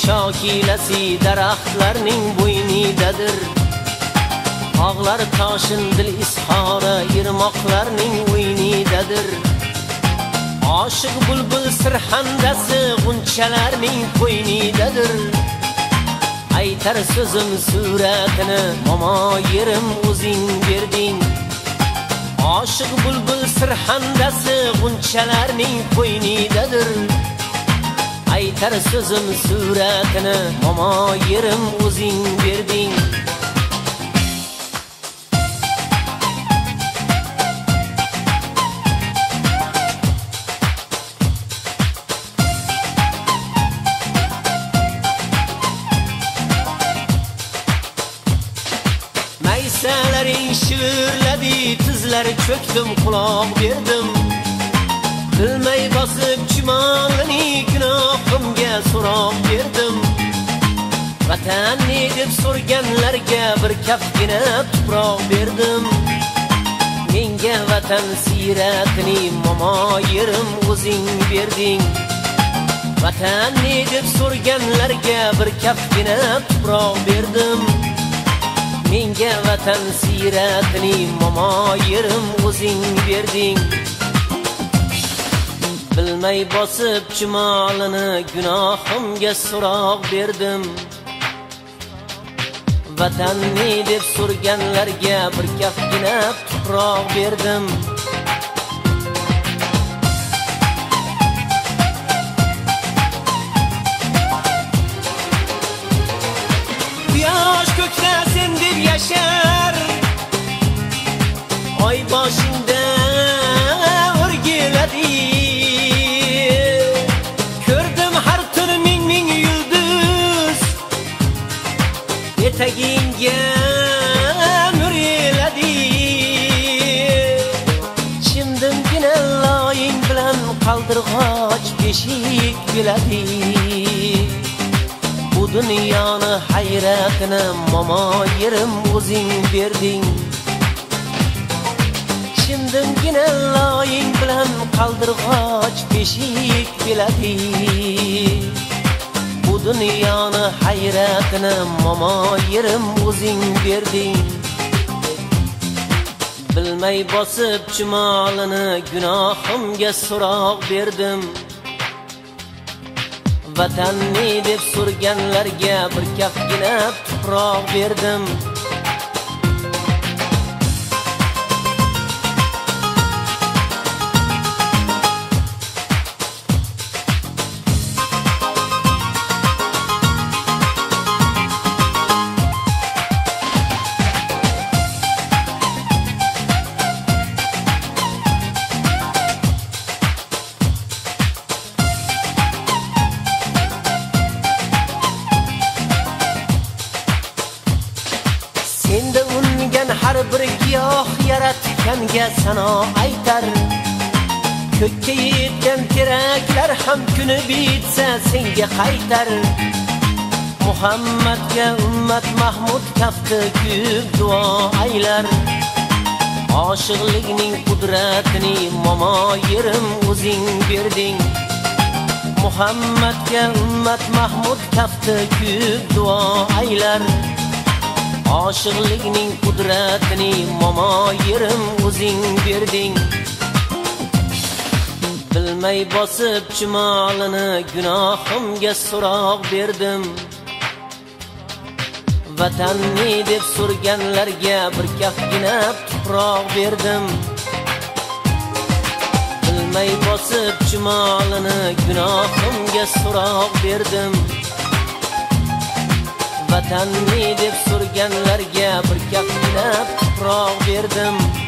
shokilasi daraxtlarning bo'ynidadir. Tog'lar toshin dil izhori irmoqlarning o'ynidadir. Oshiq bulbul sirhandasi g'unchalarning qo'ynidadir. Aytar so'zim suratini momo yerim o'zing berding. Oshiq bulbul sirhandasi g'unchalarning qo'ynidadir. Aytar so'zim suratini momo yerim o'zing berding. Maysalaring shivirladi, tizlari cho'kdim, quloq berdim. Bilmay bosib chumolini gunohimga so'roq berdim. Vatanni deb so'rganlarga bir kafgina tuproq berdim. Menga vatan siyratini momo yerim o'zing berding. Vatanni deb so'rganlarga bir kafgina tuproq berdim. Menga vatan siyratini momo yerim o'zing berding. Bilmay bosib chumolini gunohimga so'roq berdim. Vatanni deb so'rganlarga bir kafgina tuproq berdim. Quyosh ko'kdasin deb yashar, oy boshingda o'rgiladi. Ko'rdim har tun ming yulduz, etagingga nur eladi. Chimdimgina loying bilan qaldirg'och beshik biladi. Bu dunyoni hayratini momo yerim o'zing berding. Chimdimgina loying bilan qaldirg'och beshik biladi. Bu dunyoni hayratini momo yerim o'zing berding. Bilmay bosib chumolini gunohimga so'roq berdim. Vatanni deb so'rganlarga bir kafgina tuproq berdim. Senda ungan har bir giyoh yaratganga sano aytar. Ko'kka yetgan teraklar ham kuni bitsa senga qaytar. Muhammadga ummat Mahmud kafti kuyib duo aylar. Oshiqlikning qudratini momo yerim o'zing berding. Muhammadga ummat Mahmud kafti kuyib duo aylar. Oshiqlikning qudratini momo yerim o'zing berding. Bilmay bosib chumolini gunohimga so'roq berdim. Vatanni deb so'rganlarga bir kafgina tuproq berdim. Bilmay bosib chumolini gunohimga so'roq berdim. Vatanni deb so'rganlarga bir kafgina tuproq berdim.